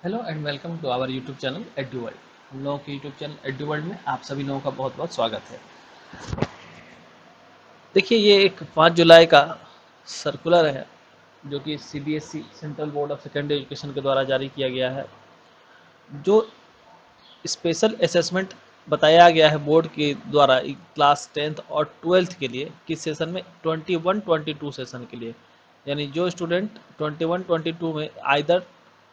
Hello and welcome to our YouTube channel edu world. हम लोगों के यूट्यूब चैनल एडू वर्ल्ड में आप सभी लोगों का बहुत बहुत स्वागत है। देखिए, ये एक 5 जुलाई का सर्कुलर है जो कि CBSE central board of secondary education के द्वारा जारी किया गया है। जो स्पेशल असेसमेंट बताया गया है बोर्ड के द्वारा क्लास 10th और 12th के लिए किस सेशन में 21-22 सेशन के लिए, यानी जो स्टूडेंट 21-22 में आइदर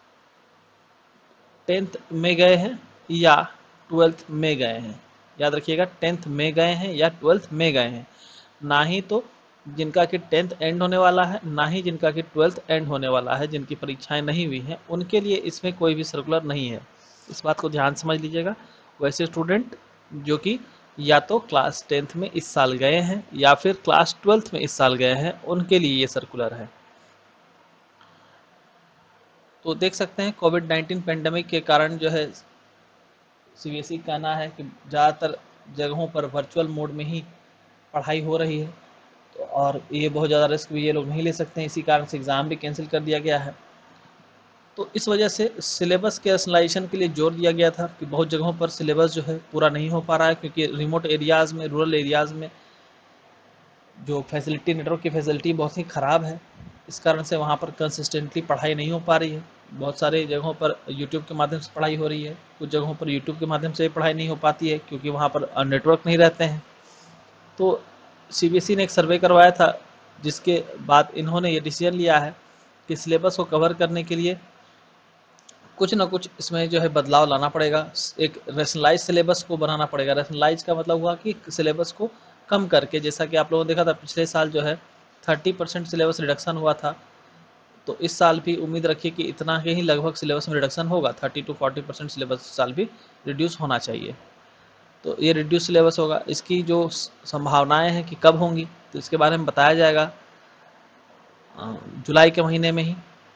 10th में गए हैं या 12th में गए हैं। याद रखिएगा, 10th में गए हैं या 12th में गए हैं, ना ही तो जिनका कि 10th एंड होने वाला है, ना ही जिनका कि 12th एंड होने वाला है, जिनकी परीक्षाएं नहीं हुई हैं, उनके लिए इसमें कोई भी सर्कुलर नहीं है। इस बात को ध्यान समझ लीजिएगा। वैसे स्टूडेंट जो कि या तो क्लास 10th में इस साल गए हैं या फिर क्लास 12th में इस साल गए हैं, उनके लिए ये सर्कुलर है। तो देख सकते हैं, कोविड-19 पेंडेमिक के कारण जो है सीबीएसई का कहना है कि ज़्यादातर जगहों पर वर्चुअल मोड में ही पढ़ाई हो रही है, तो और ये बहुत ज़्यादा रिस्क भी ये लोग नहीं ले सकते हैं, इसी कारण से एग्ज़ाम भी कैंसिल कर दिया गया है। तो इस वजह से सिलेबस के रैशनलाइजेशन के लिए जोर दिया गया था कि बहुत जगहों पर सिलेबस जो है पूरा नहीं हो पा रहा है, क्योंकि रिमोट एरियाज़ में, रूरल एरियाज़ में जो फैसिलिटी, नेटवर्क की फैसिलिटी बहुत ही ख़राब है। इस कारण से वहाँ पर कंसिस्टेंटली पढ़ाई नहीं हो पा रही है। बहुत सारे जगहों पर यूट्यूब के माध्यम से पढ़ाई हो रही है, कुछ जगहों पर यूट्यूब के माध्यम से पढ़ाई नहीं हो पाती है क्योंकि वहाँ पर नेटवर्क नहीं रहते हैं। तो सीबीएसई ने एक सर्वे करवाया था, जिसके बाद इन्होंने ये डिसीजन लिया है कि सिलेबस को कवर करने के लिए कुछ ना कुछ इसमें जो है बदलाव लाना पड़ेगा। एक रैशनलाइज सिलेबस को बनाना पड़ेगा। रैशनलाइज का मतलब हुआ कि सिलेबस को कम करके, जैसा कि आप लोगों ने देखा था पिछले साल जो है 30% सिलेबस रिडक्शन हुआ था, तो इस साल भी उम्मीद रखिए कि इतना ही लगभग सिलेबस में रिडक्शन होगा। 30-40% सिलेबस इस साल भी रिड्यूस होना चाहिए। तो ये रिड्यूस सिलेबस होगा, इसकी जो संभावनाएं हैं कि कब होंगी, तो इसके बारे में बताया जाएगा जुलाई के महीने में ही।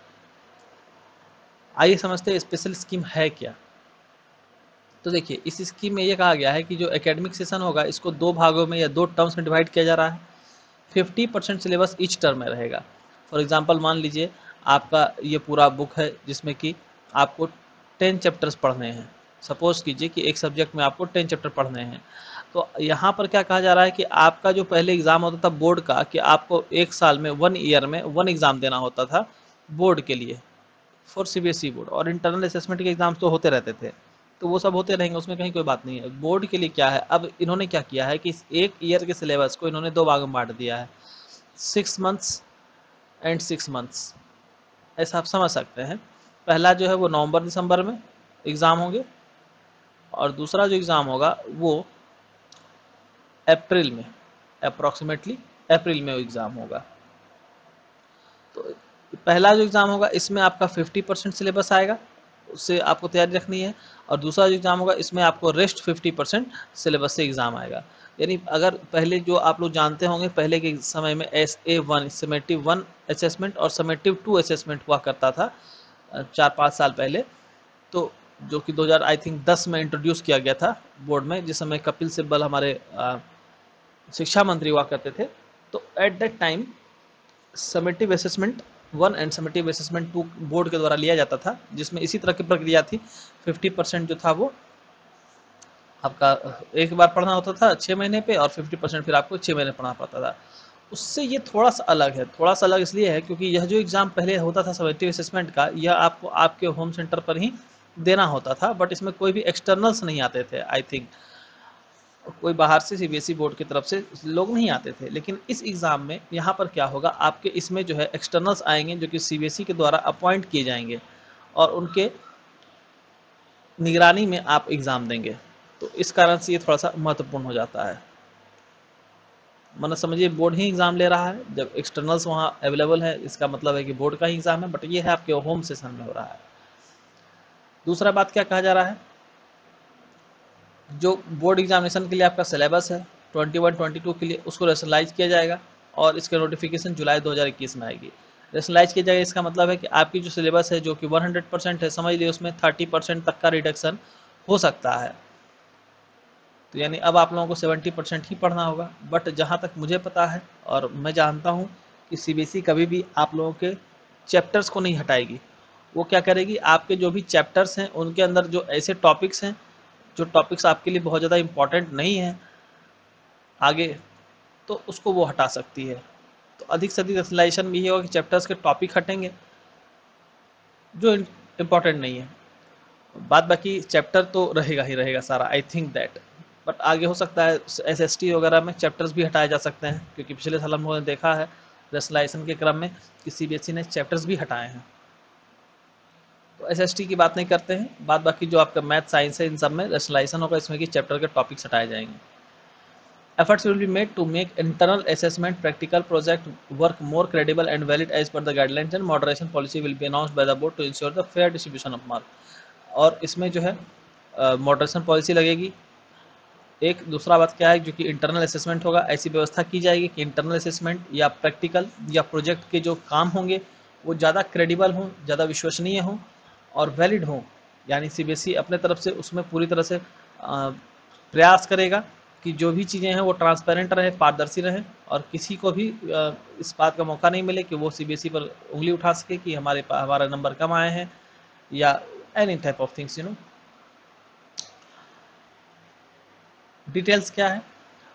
आइए समझते हैं स्पेशल स्कीम है क्या। तो देखिए, इस स्कीम में ये कहा गया है कि जो एकेडमिक सेशन होगा, इसको 2 भागों में या 2 टर्म्स में डिवाइड किया जा रहा है। 50% सिलेबस ईच टर्म में रहेगा। फॉर एग्जांपल मान लीजिए आपका ये पूरा बुक है जिसमें कि आपको 10 चैप्टर्स पढ़ने हैं। सपोज कीजिए कि एक सब्जेक्ट में आपको 10 चैप्टर पढ़ने हैं। तो यहाँ पर क्या कहा जा रहा है कि आपका जो पहले एग्ज़ाम होता था बोर्ड का, कि आपको एक साल में 1 ईयर में 1 एग्ज़ाम देना होता था बोर्ड के लिए, फॉर सीबीएसई बोर्ड। और इंटरनल असेसमेंट के एग्ज़ाम्स तो होते रहते थे, तो वो सब होते रहेंगे, उसमें कहीं कोई बात नहीं है। बोर्ड के लिए क्या है, अब इन्होंने क्या किया है कि इस एक ईयर के सिलेबस को इन्होंने 2 भागों में बांट दिया है, 6 मंथ्स एंड 6 मंथ्स। ऐसा आप समझ सकते हैं। पहला जो है वो नवंबर दिसंबर में एग्ज़ाम होंगे, और दूसरा जो एग्ज़ाम होगा वो अप्रैल में, अप्रॉक्सीमेटली अप्रैल में वो एग्ज़ाम होगा। तो पहला जो एग्ज़ाम होगा इसमें आपका 50% सिलेबस आएगा, उससे आपको तैयारी रखनी है। और दूसरा जो एग्ज़ाम होगा इसमें आपको रेस्ट 50% सिलेबस से एग्ज़ाम आएगा। यानी अगर पहले जो आप लोग जानते होंगे, पहले के समय में SA1 समेटिव 1 असेसमेंट और समेटिव 2 असेसमेंट हुआ करता था 4-5 साल पहले। तो जो कि 2000 आई थिंक 10 में इंट्रोड्यूस किया गया था बोर्ड में, जिस समय कपिल सिब्बल हमारे शिक्षा मंत्री हुआ करते थे। तो at that time summative assessment 1 and summative assessment 2 board के द्वारा लिया जाता था, जिसमें इसी तरह की प्रक्रिया थी। 50% जो था वो आपका एक बार पढ़ना होता था 6 महीने पे, और 50% फिर आपको 6 महीने पढ़ना पड़ता था। उससे ये थोड़ा सा अलग है। थोड़ा सा अलग इसलिए है क्योंकि यह जो एग्ज़ाम पहले होता था समेटिव असेसमेंट का, यह आपको आपके होम सेंटर पर ही देना होता था, बट इसमें कोई भी एक्सटर्नल्स नहीं आते थे। आई थिंक कोई बाहर से सीबीएसई बोर्ड की तरफ से लोग नहीं आते थे। लेकिन इस एग्ज़ाम में यहाँ पर क्या होगा, आपके इसमें जो है एक्सटर्नल्स आएंगे जो कि सीबीएसई के द्वारा अपॉइंट किए जाएंगे, और उनके निगरानी में आप एग्ज़ाम देंगे। तो इस कारण से ये थोड़ा सा महत्वपूर्ण हो जाता है। मतलब समझिए, बोर्ड ही एग्ज़ाम ले रहा है, जब एक्सटर्नल्स वहाँ अवेलेबल है, इसका मतलब है कि बोर्ड का ही एग्ज़ाम है, बट ये है आपके होम सेशन में हो रहा है। दूसरा बात क्या कहा जा रहा है, जो बोर्ड एग्जामिनेशन के लिए आपका सिलेबस है 21-22 के लिए, उसको रैशनलाइज किया जाएगा, और इसके नोटिफिकेशन जुलाई 2021 में आएगी। रैशनलाइज किया जाएगा, इसका मतलब है कि आपकी जो सिलेबस है जो कि 100% है, समझ लीजिए उसमें 30% तक का रिडक्शन हो सकता है। तो यानी अब आप लोगों को 70% ही पढ़ना होगा। बट जहाँ तक मुझे पता है और मैं जानता हूँ कि सीबीएसई कभी भी आप लोगों के चैप्टर्स को नहीं हटाएगी, वो क्या करेगी, आपके जो भी चैप्टर्स हैं उनके अंदर जो ऐसे टॉपिक्स हैं, जो टॉपिक्स आपके लिए बहुत ज़्यादा इम्पॉर्टेंट नहीं हैं आगे, तो उसको वो हटा सकती है। तो अधिक से अधिक रैशनलाइजेशन में ये होगा कि चैप्टर्स के टॉपिक हटेंगे जो इम्पॉर्टेंट नहीं है, बाद बाकी चैप्टर तो रहेगा ही रहेगा सारा, आई थिंक दैट। बट आगे हो सकता है SST वगैरह में चैप्टर्स भी हटाए जा सकते हैं, क्योंकि पिछले साल हम लोगों ने देखा है रैशनलाइजेशन के क्रम में कि CBSE ने चैप्टर्स भी हटाए हैं। तो SST की बात नहीं करते हैं, बाद बाकी जो आपका मैथ साइंस है इन सब में रैशनलाइजेशन होगा, इसमें कि चैप्टर के टॉपिक्स हटाए जाएंगे। Efforts will be made to make internal assessment, practical project work more credible and valid as per the guidelines, and moderation policy will be announced by the board to ensure the fair distribution of mark। और इसमें जो है moderation policy लगेगी। एक दूसरा बात क्या है, जो कि इंटरनल असेसमेंट होगा, ऐसी व्यवस्था की जाएगी कि इंटरनल असेसमेंट या प्रैक्टिकल या प्रोजेक्ट के जो काम होंगे वो ज़्यादा क्रेडिबल हों, ज़्यादा विश्वसनीय हों और वैलिड हों। यानी CBSE अपने तरफ से उसमें पूरी तरह से प्रयास करेगा कि जो भी चीज़ें हैं वो ट्रांसपेरेंट रहे, पारदर्शी रहें, और किसी को भी इस बात का मौका नहीं मिले कि वो CBSE पर उंगली उठा सके कि हमारा नंबर कम आए हैं, या any type of things, you know. Details क्या है,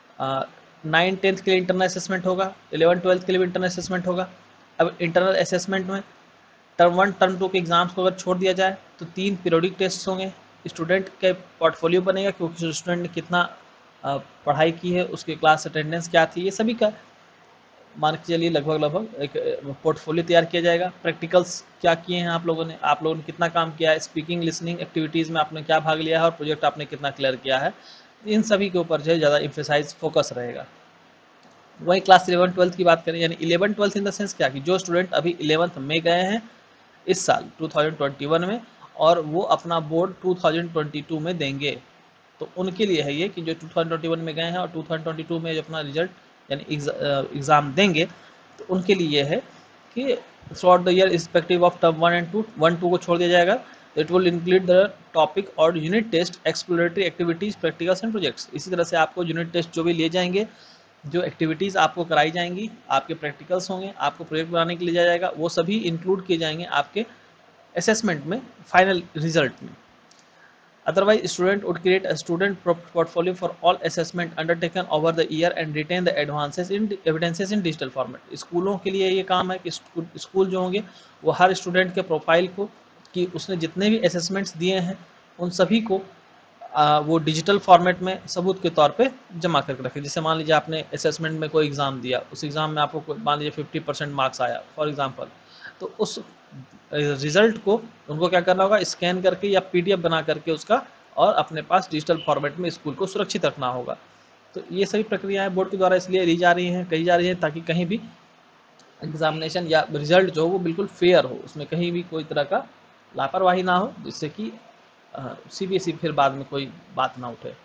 9-10 के लिए इंटरनल असेसमेंट होगा, 11-12 के लिए भी इंटरनल असेसमेंट होगा। अब इंटरनल असेसमेंट में टर्म 1 टर्म 2 के एग्जाम्स को अगर छोड़ दिया जाए तो 3 पीरियोडिक टेस्ट होंगे। स्टूडेंट के पोर्टफोलियो बनेगा कि उस स्टूडेंट ने कितना पढ़ाई की है, उसकी क्लास अटेंडेंस क्या थी, ये सभी का मान के चलिए लगभग एक पोर्टफोलियो तैयार किया जाएगा। प्रैक्टिकल्स क्या किए हैं आप लोगों ने कितना काम किया है, स्पीकिंग लिसनिंग एक्टिविटीज़ में आपने क्या भाग लिया है, और प्रोजेक्ट आपने कितना क्लियर किया है, इन सभी के ऊपर जो है ज़्यादा इम्फेसाइज फोकस रहेगा। वही क्लास 11-12 की बात करें, यानी 11-12 इन द सेंस क्या कि जो स्टूडेंट अभी 11th में गए हैं इस साल 2021 में, और वो अपना बोर्ड 2022 में देंगे, तो उनके लिए है ये कि जो 2021 में गए हैं और 2022 में जो अपना रिजल्ट यानी एग्ज़ाम देंगे, तो उनके लिए ये है कि through the year respective of term 1 and 2, 1-2 को छोड़ दिया जाएगा। It will include the topic और unit test, exploratory activities, practicals and projects. इसी तरह से आपको यूनिट टेस्ट जो भी लिए जाएंगे, जो एक्टिविटीज़ आपको कराई जाएंगी, आपके प्रैक्टिकल्स होंगे, आपको प्रोजेक्ट बनाने के लिए लिया जाएगा, वो सभी इंक्लूड किए जाएंगे आपके असेसमेंट में, फाइनल रिजल्ट में। Otherwise, student would create a student portfolio for all assessment undertaken over the year and retain the evidences in digital format। स्कूलों के लिए ये काम है कि स्कूल जो होंगे वो हर स्टूडेंट के प्रोफाइल को, कि उसने जितने भी असेसमेंट्स दिए हैं उन सभी को वो डिजिटल फॉर्मेट में सबूत के तौर पे जमा करके रखें। जैसे मान लीजिए आपने असेसमेंट में कोई एग्ज़ाम दिया, उस एग्ज़ाम में आपको मान लीजिए 50% मार्क्स आया फॉर एग्ज़ाम्पल, तो उस रिज़ल्ट को उनको क्या करना होगा, स्कैन करके या PDF बना करके उसका, और अपने पास डिजिटल फॉर्मेट में स्कूल को सुरक्षित रखना होगा। तो ये सभी प्रक्रियाएं बोर्ड के द्वारा इसलिए ली जा रही हैं, कही जा रही हैं, ताकि कहीं भी एग्जामिनेशन या रिजल्ट जो हो वो बिल्कुल फेयर हो, उसमें कहीं भी कोई तरह का लापरवाही ना हो, जिससे कि CBSE फिर बाद में कोई बात ना उठे।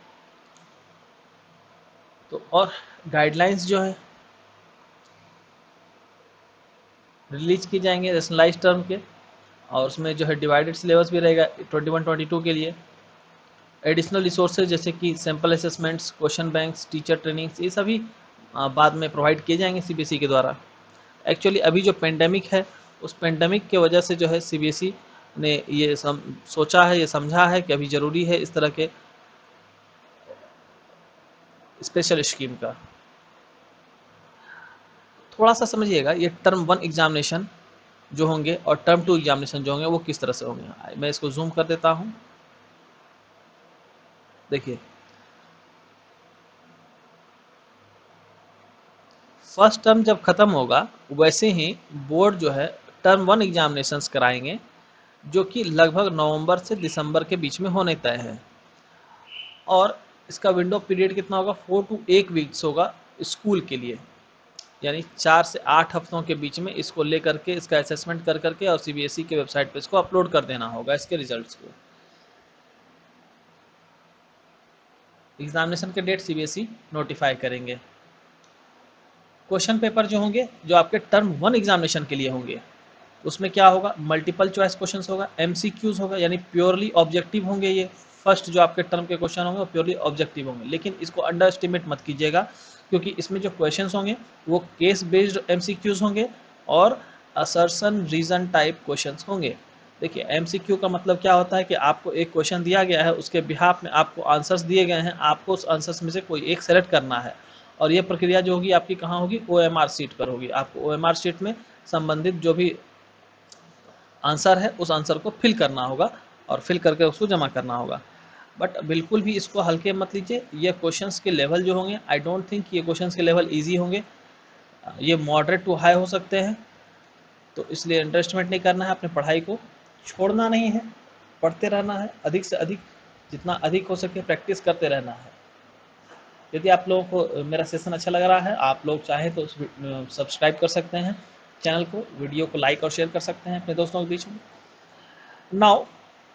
तो और गाइडलाइंस जो है रिलीज की जाएंगे रैशनलाइज्ड टर्म के, और उसमें जो है डिवाइडेड सिलेबस भी रहेगा 21-22 के लिए। एडिशनल रिसोर्सेज जैसे कि sample assessments, question banks, teacher trainings, ये सभी बाद में प्रोवाइड किए जाएंगे CBSE के द्वारा। एक्चुअली अभी जो पेंडेमिक है, उस पेंडेमिक के वजह से जो है CBSE ने ये सोचा है, ये समझा है कि अभी ज़रूरी है इस तरह के स्पेशल स्कीम का। थोड़ा सा समझिएगा, ये टर्म 1 एग्जामिनेशन जो होंगे और टर्म 2 एग्जामिनेशन जो होंगे वो किस तरह से होंगे। मैं इसको जूम कर देता हूँ, देखिए फर्स्ट टर्म जब ख़त्म होगा वैसे ही बोर्ड जो है टर्म 1 एग्जामिनेशंस कराएंगे, जो कि लगभग नवंबर से दिसंबर के बीच में होने तय है। और इसका विंडो पीरियड कितना होगा, 4 to 8 वीक्स होगा स्कूल के लिए, यानी 4 से 8 हफ्तों के बीच में इसको लेकर के, इसका असेसमेंट कर करके और CBSE के वेबसाइट पे इसको अपलोड कर देना होगा, इसके रिजल्ट्स को। एग्जामिनेशन के डेट CBSE नोटिफाई करेंगे। क्वेश्चन पेपर जो होंगे, जो आपके टर्म 1 एग्जामिनेशन के लिए होंगे, उसमें क्या होगा, मल्टीपल चॉइस क्वेश्चंस होगा, MCQs होगा, यानी प्योरली ऑब्जेक्टिव होंगे। ये फर्स्ट जो आपके टर्म के क्वेश्चन होंगे वो प्योरली ऑब्जेक्टिव होंगे, लेकिन इसको अंडर एस्टिमेट मत कीजिएगा, क्योंकि इसमें जो क्वेश्चंस होंगे वो केस बेस्ड MCQs होंगे और असर्शन रीजन टाइप क्वेश्चंस होंगे। देखिए एमसीक्यू का मतलब क्या होता है कि आपको एक क्वेश्चन दिया गया है, उसके बिहाफ में आपको आंसर्स दिए गए हैं, आपको उस आंसर्स में से कोई एक सेलेक्ट करना है और ये प्रक्रिया जो होगी आपकी कहाँ होगी, OMR शीट पर होगी। आपको OMR शीट में संबंधित जो भी आंसर है उस आंसर को फिल करना होगा और फिल करके उसको जमा करना होगा। बट बिल्कुल भी इसको हल्के मत लीजिए, ये क्वेश्चंस के लेवल जो होंगे आई डोंट थिंक ये क्वेश्चंस के लेवल ईजी होंगे, ये मॉडरेट टू हाई हो सकते हैं। तो इसलिए अंडरएस्टिमेट नहीं करना है, अपने पढ़ाई को छोड़ना नहीं है, पढ़ते रहना है, अधिक से अधिक जितना अधिक हो सके प्रैक्टिस करते रहना है। यदि आप लोगों को मेरा सेशन अच्छा लग रहा है, आप लोग चाहें तो सब्सक्राइब कर सकते हैं चैनल को, वीडियो को लाइक और शेयर कर सकते हैं अपने दोस्तों के बीच में। नाउ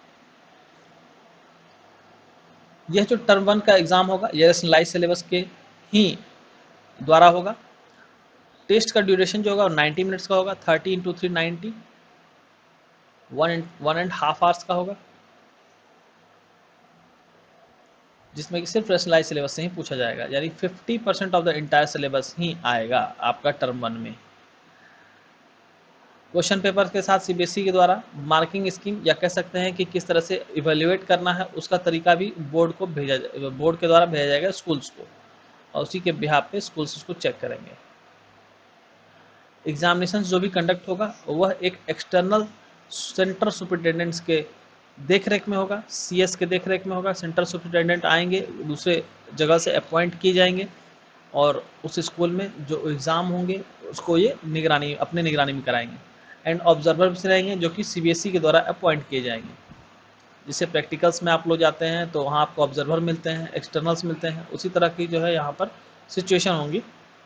यह जो टर्म 1 का एग्जाम होगा यह रैशनलाइज्ड सिलेबस के ही द्वारा होगा। टेस्ट का ड्यूरेशन जो होगा 90 मिनट्स का होगा, 30 × 3 90, 1.5 आवर्स का होगा, जिसमें कि सिर्फ रैशनलाइज्ड सिलेबस से ही पूछा जाएगा, यानी 50% ऑफ द इंटायर सिलेबस ही आएगा आपका टर्म 1 में। क्वेश्चन पेपर के साथ सीबीएसई के द्वारा मार्किंग स्कीम या कह सकते हैं कि किस तरह से इवेल्युएट करना है उसका तरीका भी बोर्ड के द्वारा भेजा जाएगा स्कूल्स को, और उसी के बिहाफ पे स्कूल्स उसको चेक करेंगे। एग्जामिनेशन जो भी कंडक्ट होगा वह एक एक्सटर्नल सेंटर सुपरिटेंडेंट्स के देख रेख में होगा, CS के देख रेख में होगा। सेंटर सुपरिटेंडेंट आएंगे, दूसरे जगह से अपॉइंट किए जाएंगे और उस स्कूल में जो एग्ज़ाम होंगे उसको ये निगरानी अपने निगरानी में कराएंगे। एंड ऑब्जर्वर भी रहेंगे जो कि CBSE के द्वारा अपॉइंट किए जाएंगे। जिससे प्रैक्टिकल्स में आप लोग जाते हैं तो वहाँ आपको ऑब्जर्वर मिलते हैं, एक्सटर्नल्स मिलते हैं, उसी तरह की जो है यहाँ पर सिचुएशन होंगी।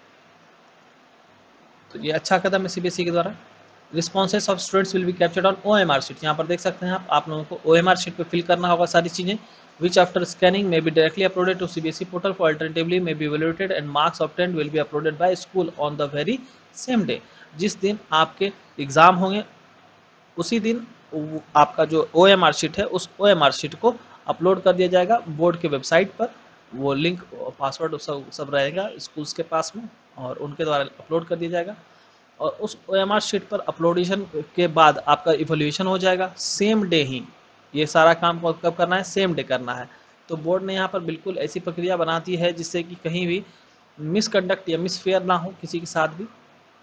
तो ये अच्छा कदम है CBSE के द्वारा। Responses of students will be captured on OMR sheet. यहाँ पर देख सकते हैं आप लोगों को OMR शीट पे फिल करना होगा सारी चीज़ें, which after scanning may be directly uploaded to CBSE portal for alternatively may be evaluated and marks obtained will be uploaded by school on the very same day। जिस दिन आपके exam होंगे उसी दिन आपका जो OMR शीट है उस OMR शीट को अपलोड कर दिया जाएगा बोर्ड के वेबसाइट पर। वो लिंक पासवर्ड सब रहेगा स्कूल्स के पास में और उनके द्वारा अपलोड कर दिया जाएगा। और उस OMR शीट पर अपलोडेशन के बाद आपका इवोल्यूशन हो जाएगा सेम डे ही। ये सारा काम कब करना है, सेम डे करना है। तो बोर्ड ने यहाँ पर बिल्कुल ऐसी प्रक्रिया बनाती है जिससे कि कहीं भी मिसकंडक्ट या मिसफेयर ना हो किसी के साथ भी।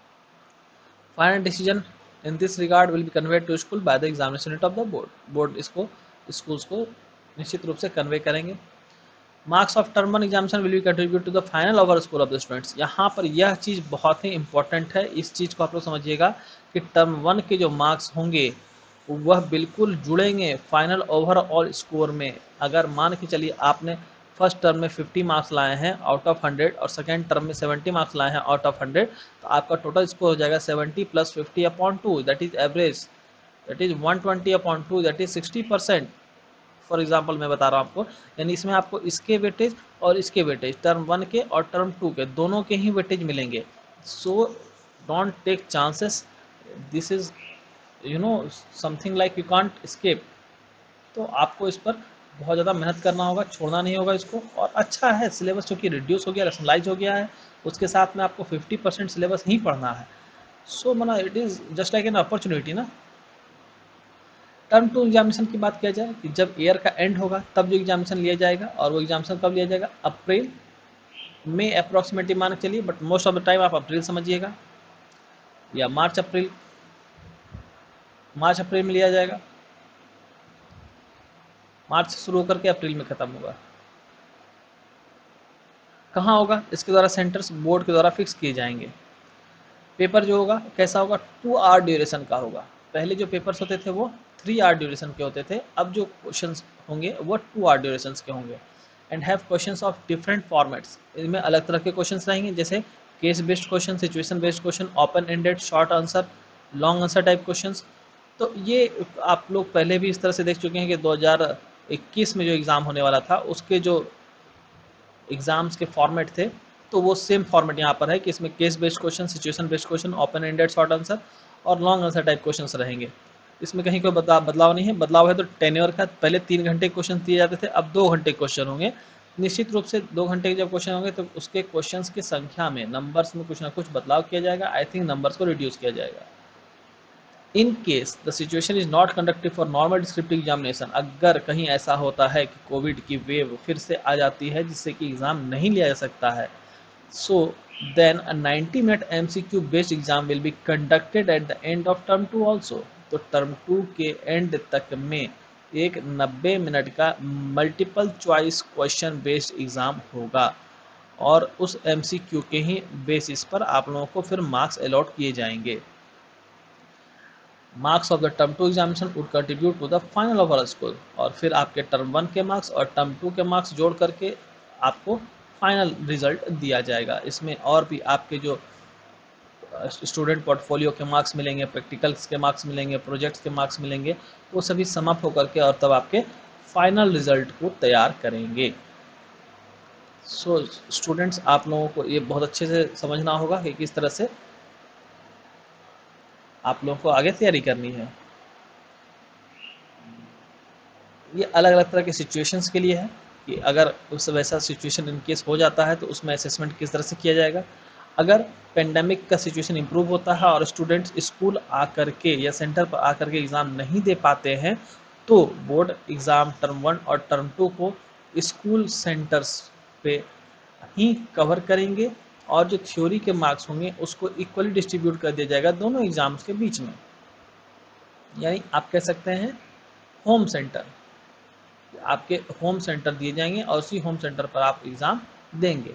Final decision in this regard will be conveyed to school by the examination unit of the board. Board इसको स्कूल्स को निश्चित रूप से कन्वे करेंगे। Marks of term 1 examination will be contribute to the final over score of the students. यहाँ पर यह चीज़ बहुत ही इंपॉर्टेंट है, इस चीज़ को आप लोग समझिएगा कि टर्म 1 के जो मार्क्स होंगे वह बिल्कुल जुड़ेंगे फाइनल ओवरऑल स्कोर में। अगर मान के चलिए आपने फर्स्ट टर्म में 50 मार्क्स लाए हैं आउट ऑफ 100 और सेकेंड टर्म में 70 मार्क्स लाए हैं आउट ऑफ 100, तो आपका टोटल स्कोर हो जाएगा 70 + 50/2, that is average, that is 120/2, that is 60%। For example मैं बता रहा हूँ आपको, यानी इसमें आपको इसके वेटेज और इसके वेटेज टर्म 1 के और टर्म 2 के दोनों के ही वेटेज मिलेंगे। So don't take chances, this is something like you can't escape. तो आपको इस पर बहुत ज़्यादा मेहनत करना होगा, छोड़ना नहीं होगा इसको। और अच्छा है सिलेबस चूँकि रिड्यूस हो गया, रैशनलाइज हो गया है, उसके साथ में आपको 50% सिलेबस ही पढ़ना है। सो माना it is just like an opportunity ना। टर्म 2 एग्जामिनेशन की बात किया जाए कि जब ईयर का एंड होगा तब जो एग्जामिनेशन लिया जाएगा, और वो एग्जामिनेशन कब लिया जाएगा, अप्रैल में अप्रॉक्सीमेटली मान के चलिए, but most of the time आप अप्रैल समझिएगा या मार्च अप्रैल में लिया जाएगा। मार्च से शुरू होकर के अप्रैल में ख़त्म होगा। कहाँ होगा, इसके द्वारा सेंटर्स बोर्ड के द्वारा फिक्स किए जाएंगे। पेपर जो होगा कैसा होगा, 2 आवर ड्यूरेशन का होगा। पहले जो पेपर्स होते थे वो 3 आवर ड्यूरेशन के होते थे, अब जो क्वेश्चंस होंगे वो 2 आवर ड्यूरेशन के होंगे। And have questions of different formats, इनमें अलग तरह के क्वेश्चंस रहेंगे, जैसे case based question, situation based question, open ended, short answer, long answer type questions. तो ये आप लोग पहले भी इस तरह से देख चुके हैं कि 2021 में जो एग्ज़ाम होने वाला था उसके जो एग्ज़ाम्स के फॉर्मेट थे, तो वो सेम फॉर्मेट यहाँ पर है कि इसमें case based question, situation based question, open ended, short answer और लॉन्ग आंसर टाइप क्वेश्चंस रहेंगे। इसमें कहीं कोई बदलाव नहीं है। बदलाव है तो टेन्योर का, पहले 3 घंटे क्वेश्चन दिए जाते थे, अब 2 घंटे क्वेश्चन होंगे। निश्चित रूप से 2 घंटे के जब क्वेश्चन होंगे तो उसके क्वेश्चंस की संख्या में, नंबर्स में कुछ ना कुछ बदलाव किया जाएगा। आई थिंक नंबर्स को रिड्यूस किया जाएगा। In case the situation is not conducted for normal descriptive examination, अगर कहीं ऐसा होता है कि कोविड की वेव फिर से आ जाती है जिससे कि एग्ज़ाम नहीं लिया जा सकता है, so then a 90-minute MCQ based exam will be conducted at the end of term 2 also। तो टर्म 2 के एंड तक में एक 90 मिनट का multiple choice question based exam होगा और उस MCQ के ही बेसिस पर आप लोगों को फिर मार्क्स अलॉट किए जाएंगे। Marks of the term 2 examination would contribute to the final overall score, और फिर आपके टर्म 1 के मार्क्स और टर्म 2 के मार्क्स जोड़ करके आपको फाइनल रिजल्ट दिया जाएगा। इसमें और भी आपके जो स्टूडेंट पोर्टफोलियो के मार्क्स मिलेंगे, प्रैक्टिकल्स के मार्क्स मिलेंगे, प्रोजेक्ट्स के मार्क्स मिलेंगे, वो सभी समाप्त होकर के और तब आपके फाइनल रिजल्ट को तैयार करेंगे। सो स्टूडेंट्स, आप लोगों को ये बहुत अच्छे से समझना होगा कि किस तरह से आप लोगों को आगे तैयारी करनी है। ये अलग अलग तरह के सिचुएशंस के लिए है कि अगर उस वैसा सिचुएशन इन केस हो जाता है तो उसमें असेसमेंट किस तरह से किया जाएगा। अगर पेंडेमिक का सिचुएशन इम्प्रूव होता है और स्टूडेंट्स स्कूल आकर के या सेंटर पर आकर के एग्ज़ाम नहीं दे पाते हैं तो बोर्ड एग्ज़ाम टर्म 1 और टर्म 2 को स्कूल सेंटर्स पे ही कवर करेंगे और जो थ्योरी के मार्क्स होंगे उसको इक्वली डिस्ट्रीब्यूट कर दिया जाएगा दोनों एग्ज़ाम्स के बीच में। यानी आप कह सकते हैं होम सेंटर, आपके होम सेंटर दिए जाएंगे और उसी होम सेंटर पर आप एग्ज़ाम देंगे।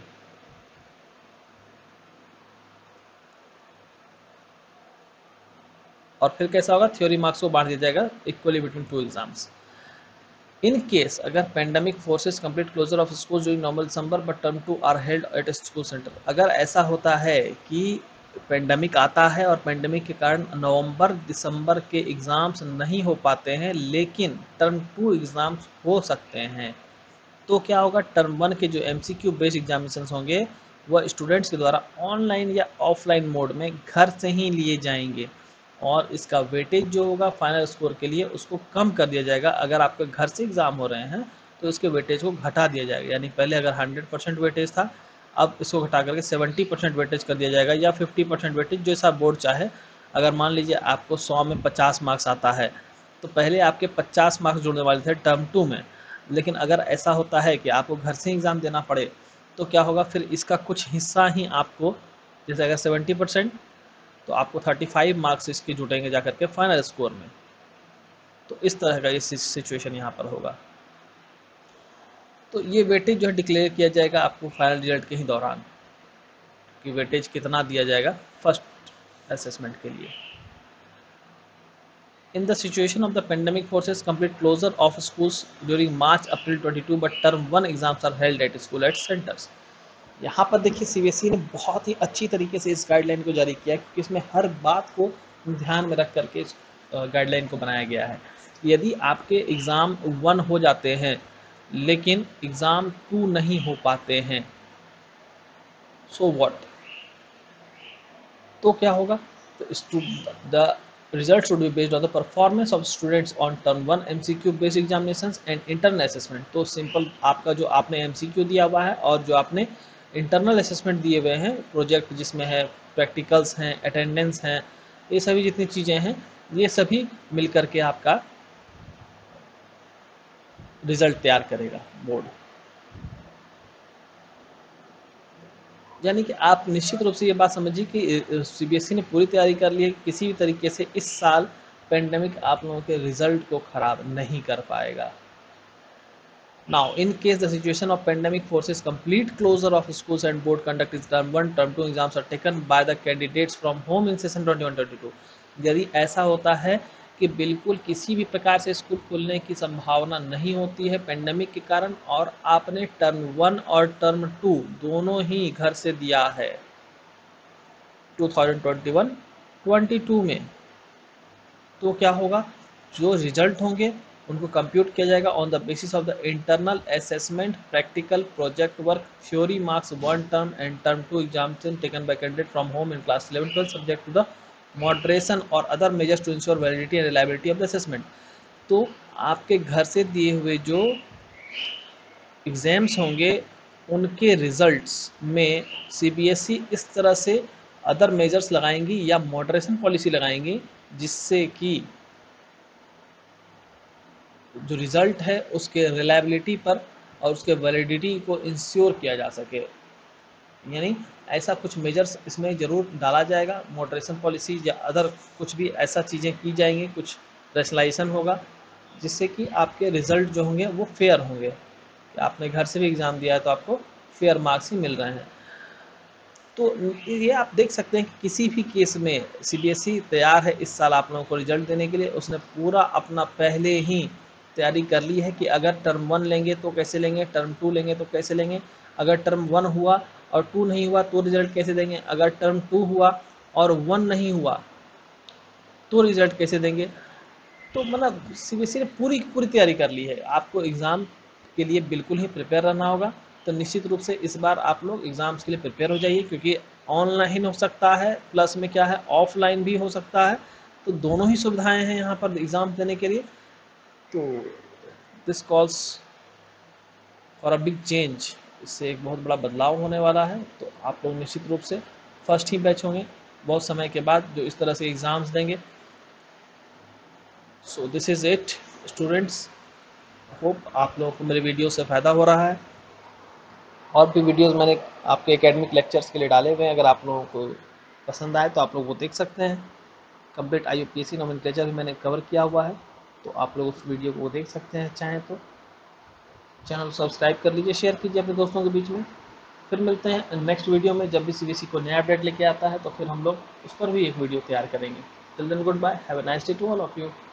और फिर कैसा होगा, थ्योरी मार्क्स को बांट दिया जाएगा equally between two exams. In case अगर pandemic forces complete closure of school during normal December but term 2 are held at school centre, अगर ऐसा होता है कि पेंडेमिक आता है और पेंडेमिक के कारण नवंबर दिसंबर के एग्ज़ाम्स नहीं हो पाते हैं लेकिन टर्म 2 एग्ज़ाम्स हो सकते हैं, तो क्या होगा, टर्म 1 के जो MCQ बेस्ड एग्जामिनेशंस होंगे वह स्टूडेंट्स के द्वारा ऑनलाइन या ऑफलाइन मोड में घर से ही लिए जाएंगे और इसका वेटेज जो होगा फाइनल स्कोर के लिए उसको कम कर दिया जाएगा। अगर आपके घर से एग्ज़ाम हो रहे हैं तो इसके वेटेज को घटा दिया जाएगा, यानी पहले अगर 100% वेटेज था अब इसको घटा करके 70% वेटेज कर दिया जाएगा या 50% वेटेज, जैसा बोर्ड चाहे। अगर मान लीजिए आपको 100 में 50 मार्क्स आता है तो पहले आपके 50 मार्क्स जुड़ने वाले थे टर्म 2 में, लेकिन अगर ऐसा होता है कि आपको घर से एग्ज़ाम देना पड़े तो क्या होगा, फिर इसका कुछ हिस्सा ही आपको, जैसे अगर 70% तो आपको 35 मार्क्स इसके जुटेंगे जा करके फाइनल स्कोर में। तो इस तरह का ये सिचुएशन यहाँ पर होगा। तो ये वेटेज जो है डिक्लेयर किया जाएगा आपको फाइनल रिजल्ट के ही दौरान कि वेटेज कितना दिया जाएगा फर्स्ट असेसमेंट के लिए। In the situation of the pandemic forces complete closure of schools during March April 22 but term 1 exams are held at school at centers। यहाँ पर देखिए CBSE ने बहुत ही अच्छी तरीके से इस गाइडलाइन को जारी किया क्योंकि इसमें हर बात को ध्यान में रख करके इस गाइडलाइन को बनाया गया है। यदि आपके एग्ज़ाम 1 हो जाते हैं लेकिन एग्ज़ाम 2 नहीं हो पाते हैं, सो व्हाट, तो क्या होगा, तो the results should be based on the performance of students on term 1 MCQ based examinations and internal assessment। तो सिंपल आपका जो आपने MCQ दिया हुआ है और जो आपने इंटरनल असेसमेंट दिए हुए हैं, प्रोजेक्ट जिसमें है, प्रैक्टिकल्स हैं, अटेंडेंस हैं, ये सभी जितनी चीज़ें हैं ये सभी मिल करके आपका रिजल्ट तैयार करेगा बोर्ड। यानी कि आप निश्चित रूप से ये बात समझिए कि CBSE ने पूरी तैयारी कर ली है, किसी भी तरीके से इस साल पेंडेमिक आप लोगों के रिजल्ट को खराब नहीं कर पाएगा। Now, in case the situation of pandemic forces complete closure of schools and board conduct is term 1, term 2 exams are taken by the candidates from home in session 21-22। यदि ऐसा होता है कि बिल्कुल किसी भी प्रकार से स्कूल खुलने की संभावना नहीं होती है पेंडेमिक के कारण और आपने टर्म 1 और टर्म 2 दोनों ही घर से दिया है 2021-22 में, तो क्या होगा, जो रिजल्ट होंगे उनको कंप्यूट किया जाएगा on the basis of the internal assessment, practical, project work, theory marks 1 term and term 2 examination taken by candidate from home in class 11-12 subject to the moderation और other measures to ensure validity and reliability of the assessment. तो आपके घर से दिए हुए जो exams होंगे उनके रिजल्ट्स में CBSE इस तरह से अदर मेजर्स लगाएंगी या मॉडरेशन पॉलिसी लगाएंगी जिससे कि जो रिज़ल्ट है उसके रिलायबिलिटी पर और उसके वैलिडिटी को इंश्योर किया जा सके। यानी ऐसा कुछ मेजर्स इसमें ज़रूर डाला जाएगा, मॉडरेशन पॉलिसी या अदर कुछ भी ऐसा चीज़ें की जाएंगी, कुछ रैशनलाइजेशन होगा जिससे कि आपके रिज़ल्ट जो होंगे वो फेयर होंगे। कि आपने घर से भी एग्ज़ाम दिया है तो आपको फेयर मार्क्स ही मिल रहे हैं। तो ये आप देख सकते हैं कि किसी भी केस में सीबीएसई तैयार है इस साल आप लोगों को रिजल्ट देने के लिए। उसने पूरा अपना पहले ही तैयारी कर ली है कि अगर टर्म 1 लेंगे तो कैसे लेंगे, टर्म 2 लेंगे तो कैसे लेंगे, अगर टर्म 1 हुआ और 2 नहीं हुआ तो रिजल्ट कैसे देंगे, अगर टर्म 2 हुआ और 1 नहीं हुआ तो रिजल्ट कैसे देंगे। तो मतलब सीबीएसई ने पूरी पूरी तैयारी कर ली है। आपको एग्ज़ाम के लिए बिल्कुल ही प्रिपेयर रहना होगा। तो निश्चित रूप से इस बार आप लोग एग्ज़ाम्स के लिए प्रिपेयर हो जाइए, क्योंकि ऑनलाइन हो सकता है, प्लस में क्या है ऑफलाइन भी हो सकता है। तो दोनों ही सुविधाएं हैं यहाँ पर एग्ज़ाम देने के लिए। तो this calls for a big change, इससे एक बहुत बड़ा बदलाव होने वाला है। तो आप लोग निश्चित रूप से फर्स्ट ही बैच होंगे बहुत समय के बाद जो इस तरह से एग्ज़ाम्स देंगे। So this is it students, hope आप लोगों को मेरे वीडियो से फ़ायदा हो रहा है। और भी वीडियोस मैंने आपके एकेडमिक लेक्चर्स के लिए डाले हुए हैं, अगर आप लोगों को पसंद आए तो आप लोग वो देख सकते हैं। कंप्लीट IUPAC नोमेनक्लेचर भी मैंने कवर किया हुआ है, तो आप लोग उस वीडियो को देख सकते हैं। चाहें तो चैनल सब्सक्राइब कर लीजिए, शेयर कीजिए अपने दोस्तों के बीच में। फिर मिलते हैं नेक्स्ट वीडियो में, जब भी CBSE को नया अपडेट लेके आता है तो फिर हम लोग उस पर भी एक वीडियो तैयार करेंगे। Till then goodbye, have a nice day to all of you.